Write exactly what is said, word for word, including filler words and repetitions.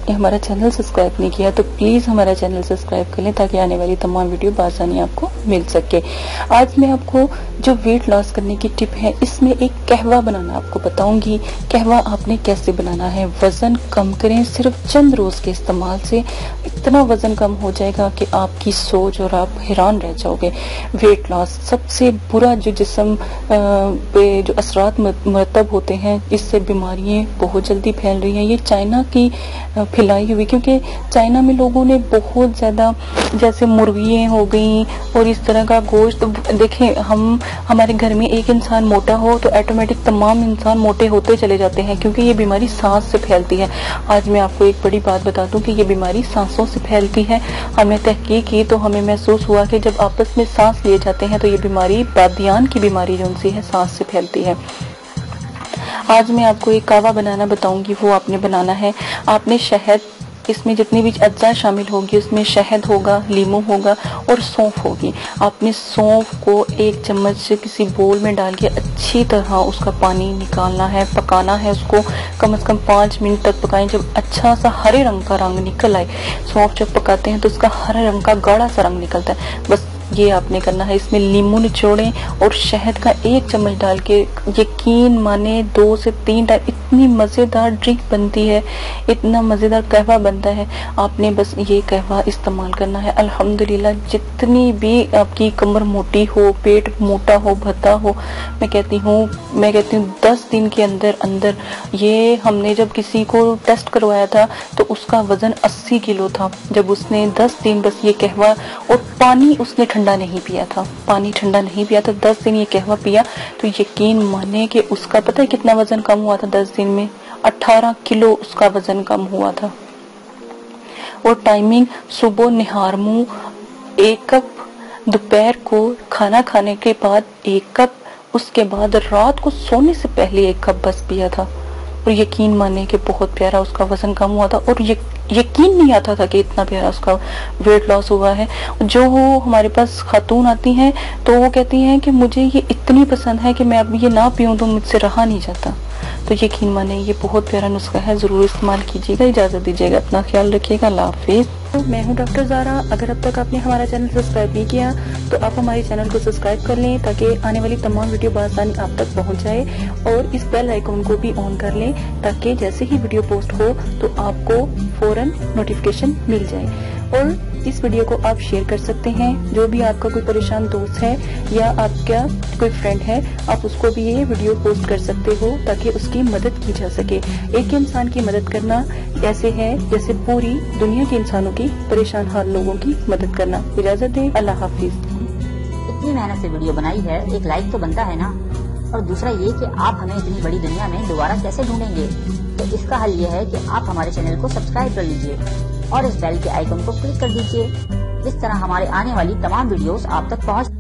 आपने हमारा channel subscribe नहीं किया तो प्लीज़ हमारा चैनल सब्सक्राइब कर लें ताकि आने वाली तमाम वीडियो बआसानी आपको मिल सके। आज मैं आपको जो वेट लॉस करने की टिप है इसमें एक कहवा बनाना आपको बताऊंगी। कहवा आपने कैसे बनाना है, वज़न कम करें सिर्फ चंद रोज़ के इस्तेमाल से इतना वज़न कम हो जाएगा कि आपकी सोच और आप हैरान रह जाओगे। वेट लॉस सबसे बुरा जो जिस्म पे जो असरात मरतब होते हैं, इससे बीमारियां बहुत जल्दी फैल रही हैं। ये चाइना की फैलाई हुई, क्योंकि चाइना में लोगों ने बहुत ज़्यादा जैसे मुर्गियाँ हो गई और इस तरह का गोश्त। देखें, हम हमारे घर में एक इंसान मोटा हो तो ऑटोमेटिक तमाम इंसान मोटे होते चले जाते हैं, क्योंकि ये बीमारी सांस से फैलती है। आज मैं आपको एक बड़ी बात बता दूं कि ये बीमारी सांसों से फैलती है। हमने तहकीक की तो हमें महसूस हुआ कि जब आपस में सांस लिए जाते हैं तो ये बीमारी बादियान की बीमारी जो उनसी है सांस से फैलती है। आज मैं आपको एक कावा बनाना बताऊंगी, वो आपने बनाना है। आपने शहद, इसमें जितनी भी अज्जा शामिल होगी उसमें शहद होगा, लीमू होगा और सौंफ होगी। आपने सौंफ को एक चम्मच से किसी बोल में डाल के अच्छी तरह उसका पानी निकालना है, पकाना है। उसको कम से कम पाँच मिनट तक पकाएं। जब अच्छा सा हरे रंग का रंग निकल आए, सौंफ जब पकाते हैं तो उसका हरे रंग का गाढ़ा सा रंग निकलता है। बस ये आपने करना है। इसमें लीमू निचोड़ें और शहद का एक चम्मच डाल के यकीन माने दो से तीन टाइम इतनी मज़ेदार ड्रिंक बनती है, इतना मज़ेदार कहवा बनता है। आपने बस ये कहवा इस्तेमाल करना है। अल्हम्दुलिल्लाह, जितनी भी आपकी कमर मोटी हो, पेट मोटा हो, भद्दा हो, मैं कहती हूँ मैं कहती हूँ दस दिन के अंदर अंदर ये हमने जब किसी को टेस्ट करवाया था तो उसका वज़न अस्सी किलो था। जब उसने दस दिन बस ये कहवा और पानी उसने ठंडा नहीं पिया था, पानी ठंडा नहीं पिया था, दस दिन ये कहवा पिया तो यकीन माने कि उसका पता है कितना वजन कम हुआ था। दस दिन में अठारह किलो उसका वजन कम हुआ था। और टाइमिंग सुबह निहार मुंह एक कप, दोपहर को खाना खाने के बाद एक कप, उसके बाद रात को सोने से पहले एक कप बस पिया था। और यकीन माने कि बहुत प्यारा उसका वजन कम हुआ था और ये यकीन नहीं आता था कि इतना प्यारा उसका वेट लॉस हुआ है। जो हो हमारे पास खातून आती हैं तो वो कहती हैं कि मुझे ये इतनी पसंद है कि मैं अब ये ना पीऊँ तो मुझसे रहा नहीं जाता। तो यकीन माने ये बहुत प्यारा नुस्खा है, ज़रूर इस्तेमाल कीजिएगा। इजाज़त दीजिएगा, अपना ख्याल रखिएगा। अल्लाह हाफिज़। तो मैं हूँ डॉक्टर ज़ारा। अगर अब तक आपने हमारा चैनल सब्सक्राइब नहीं किया तो आप हमारे चैनल को सब्सक्राइब कर लें ताकि आने वाली तमाम वीडियो बआसानी आप तक पहुँच जाए, और इस बेल आइकन को भी ऑन कर लें ताकि जैसे ही वीडियो पोस्ट हो तो आपको फौरन नोटिफिकेशन मिल जाए। और इस वीडियो को आप शेयर कर सकते हैं। जो भी आपका कोई परेशान दोस्त है या आपका कोई फ्रेंड है, आप उसको भी ये वीडियो पोस्ट कर सकते हो ताकि उसकी मदद की जा सके। एक इंसान की मदद करना ऐसे है जैसे पूरी दुनिया के इंसानों की परेशान हाल लोगों की मदद करना। इजाजत दें, अल्लाह हाफिज। इतनी मेहनत से वीडियो बनाई है, एक लाइक तो बनता है ना। और दूसरा ये कि आप हमें इतनी बड़ी दुनिया में दोबारा कैसे ढूंढेंगे, तो इसका हल ये है कि आप हमारे चैनल को सब्सक्राइब कर लीजिए और इस बेल के आइकन को क्लिक कर दीजिए। इस तरह हमारे आने वाली तमाम वीडियोस आप तक पहुंच